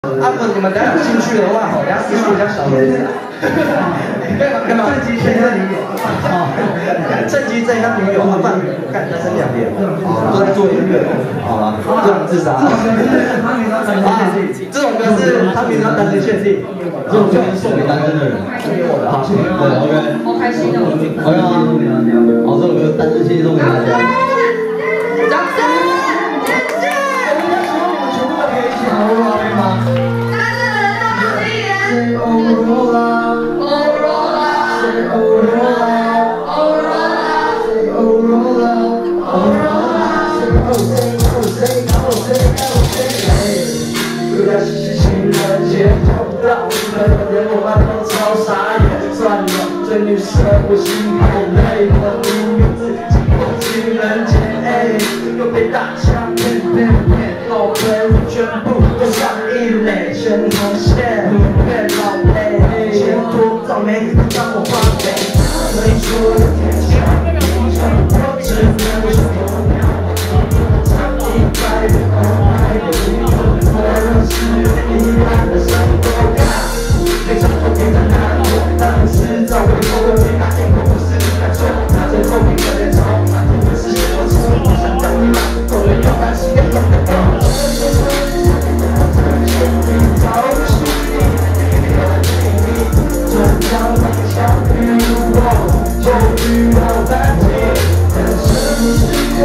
啊不，你们等下有兴趣的话，等下私讯一下小盒子。干嘛？正极这样你有？哦，正极这样你有啊？饭干再剩2点，都在做音乐。好了，这种自杀。这首歌是他平常单身限定，这首歌是送给单身的人，送给我的哈。对 ，OK。 好开心哦。 OK 啊，好，这首歌单身限定送给大家。掌声！全部都可以一起好好玩吗？ 对女生我心好累，我宁愿自己过情人节，又被打枪骗，老朋友全部都上一垒，全红线，越老累，前途早没让我发霉，没说的天下，我只能说，唱100遍我爱的你，我若是你烂的伤都干，非常后悔的难过，但是早为后悔，那天我不是你的错，拿着后悔的脸朝，不是我错，我想等你满足够了，要担心也用得到。早的是你，转角那个小雨我，就遇到半天，人生是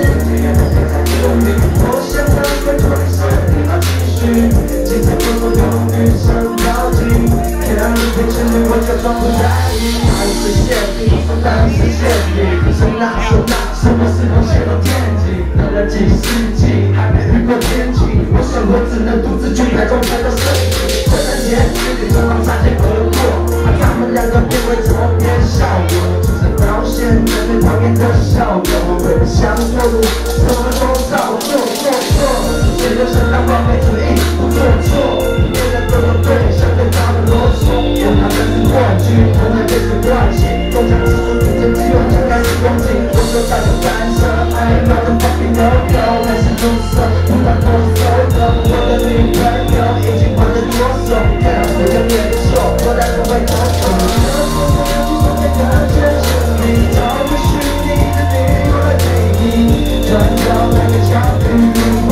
我想让回头的生命继续，今天我有女生靠近，看你陪着你，我假装不在意。爱是限定，但是限定，是那是不是我泄露天机？等了几世纪，还没遇过天气，我想我只能独自去台中拍到摄影。圣诞节，与对方擦肩而过，他们2个变为左边效果，就是表现人们讨厌的效果。为了想做路，什么都照做，谁都想当完美主义，不做错，别人都有对，想对他们啰嗦，有他们是过去，从来没是关系，共享指数之间只有情感是光景，我说带有干涉，爱闹的 fucking no go， 还是绿色，不管多熟的，我的女朋友已经换了左手，我将接受，我带不会逃走。你找不虚拟的女儿给你，转到那个小雨后，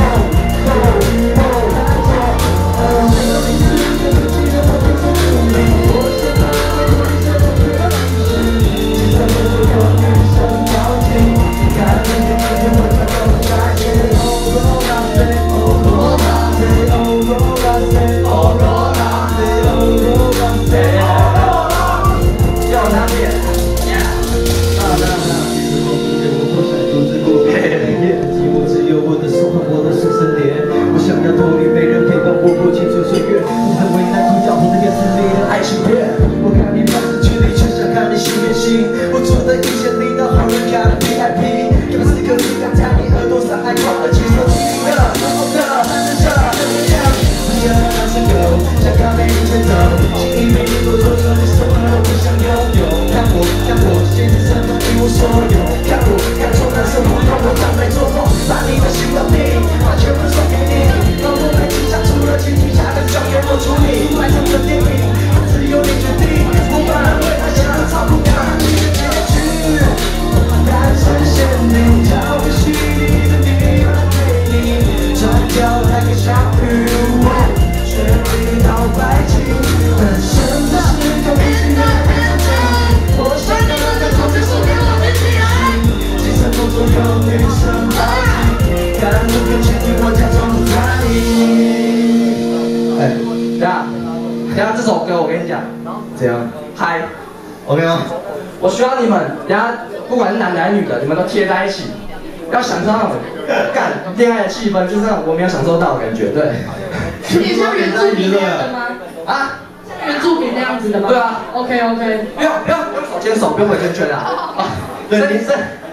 怎样？嗨 ，OK 吗？我希望你们，等下不管是男的女的，你们都贴在一起，要享受那种干恋爱的气氛，就是那种我没有享受到的感觉，对。 有点像原住民那样的吗？ 啊？ 像原住民那样子的吗？ 对啊。 OK。 不用手牵手，不用围圈圈啊。对，你是。